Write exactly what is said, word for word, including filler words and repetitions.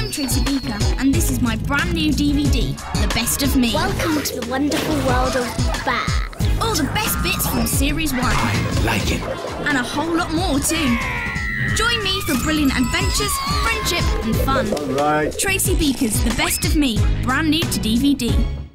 I'm Tracy Beaker, and this is my brand new D V D, The Best of Me. Welcome to the wonderful world of bad. All the best bits from Series one. I like it. And a whole lot more too. Join me for brilliant adventures, friendship and fun. All right. Tracy Beaker's The Best of Me, brand new to D V D.